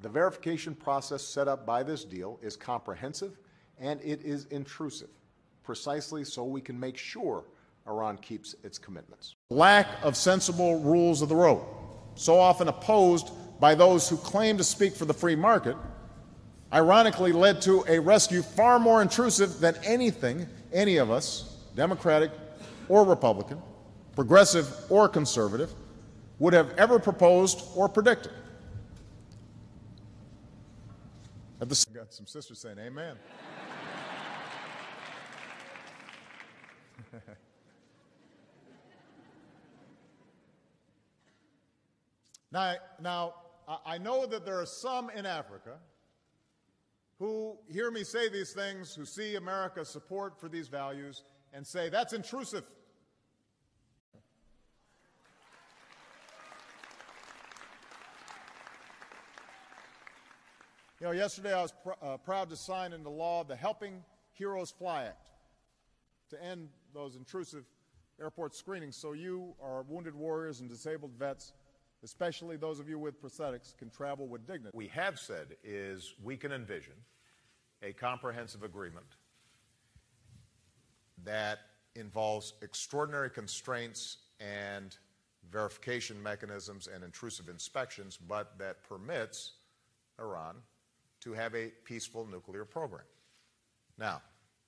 The verification process set up by this deal is comprehensive and it is intrusive, precisely so we can make sure Iran keeps its commitments. Lack of sensible rules of the road, so often opposed by those who claim to speak for the free market, ironically led to a rescue far more intrusive than anything any of us, Democratic or Republican, progressive or conservative, would have ever proposed or predicted. I've got some sisters saying amen. Now, I know that there are some in Africa who hear me say these things, who see America's support for these values, and say, that's intrusive. You know, yesterday I was proud to sign into law the Helping Heroes Fly Act to end those intrusive airport screenings so you, our wounded warriors and disabled vets, especially those of you with prosthetics, can travel with dignity. What we have said is we can envision a comprehensive agreement that involves extraordinary constraints and verification mechanisms and intrusive inspections, but that permits Iran to have a peaceful nuclear program. Now,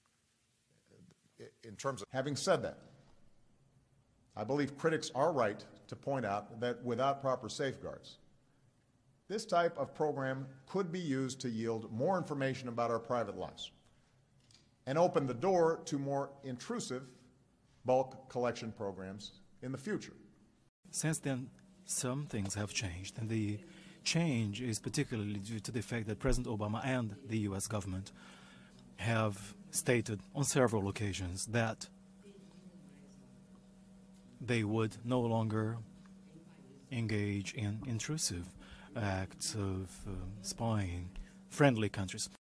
in terms of... Having said that, I believe critics are right to point out that without proper safeguards, this type of program could be used to yield more information about our private lives and open the door to more intrusive bulk collection programs in the future. Since then, some things have changed, and the change is particularly due to the fact that President Obama and the U.S. government have stated on several occasions that they would no longer engage in intrusive acts of spying friendly countries.